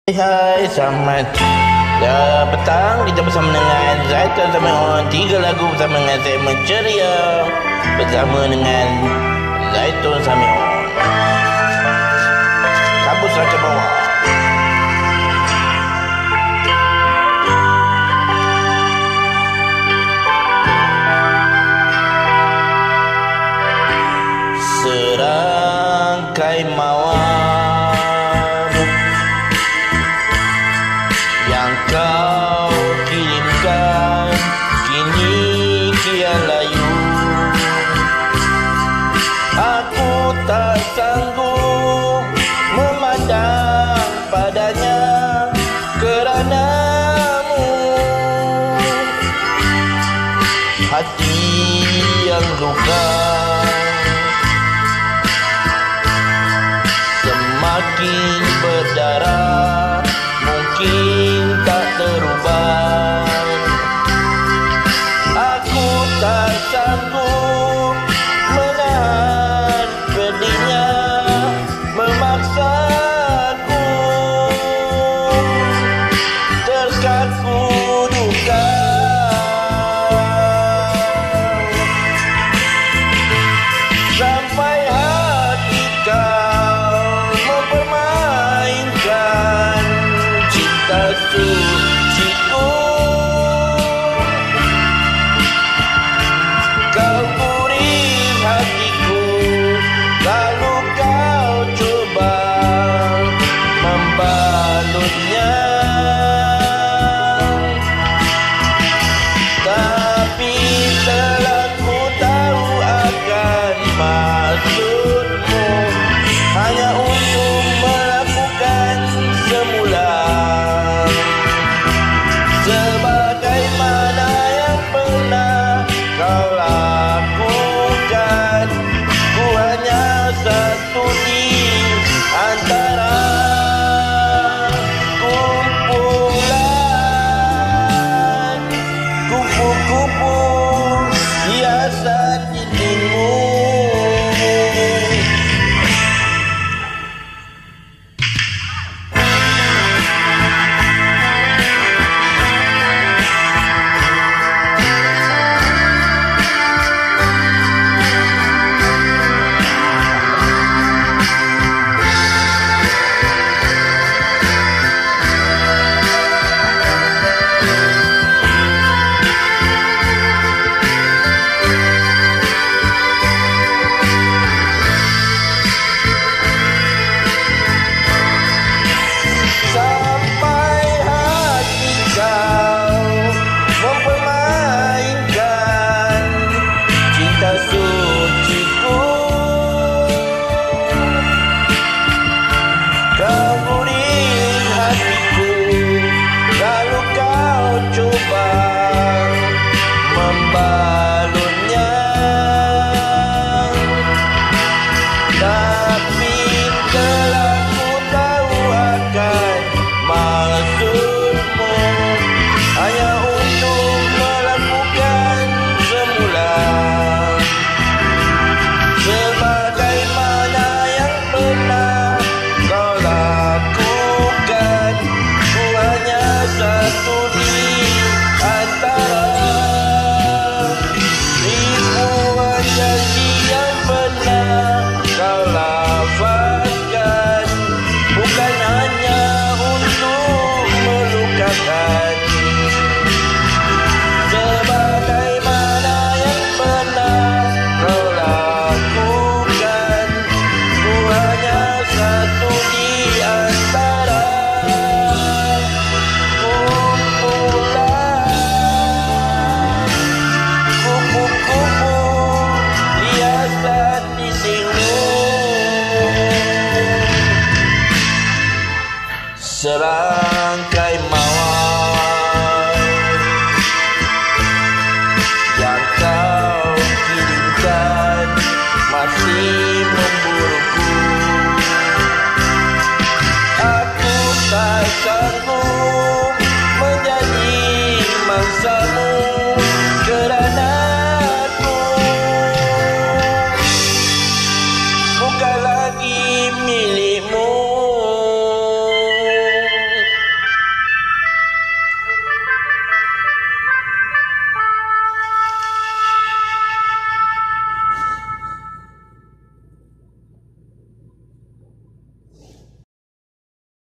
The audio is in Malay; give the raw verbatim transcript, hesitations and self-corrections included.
Hai, selamat uh, petang. Kita bersama dengan Zaitun sama On. Tiga lagu bersama dengan saya Menceria bersama dengan Zaitun sama On. Kabuslah ke bawah. Serangkai mawar yang kau kirimkan kini kian layu. Aku tak sanggup memandang padanya keranamu. Hati yang luka semakin berdarah, mungkin tak terubah. Aku tak sanggup menahan pedihnya, memaksaku terkaku duka. Sampai hati kau mempermainkan cinta suciku. Kau beri hatiku, lalu kau coba membalutnya. Tapi telah ku tahu akan maksudmu, hanya untuk melakukan semula. Sebagaimana yang pernah kau lakukan, ku hanya satu di antara kumpulan kupu-kupu hiasan dindingmu. Sampai hati kau mempermainkan cinta suciku. Kau beri hatiku, lalu kau coba membalutnya. Tapi telah ku tahu akan maksudmu, hanya untuk melakukan semula. Sebagaimana yang pernah kau lakukan, ku hanya satu di antara ribuan janji yang pernah kau lafazkan, bukan hanya untuk melukakan. Sebagaimana yang pernah kau lakukan, ku hanya satu di antara kumpulan kupu-kupu hiasan dindingmu. Serangkai mawar yang kau kirimkan masih memburuku. Aku tak sanggup menjadi mangsamu.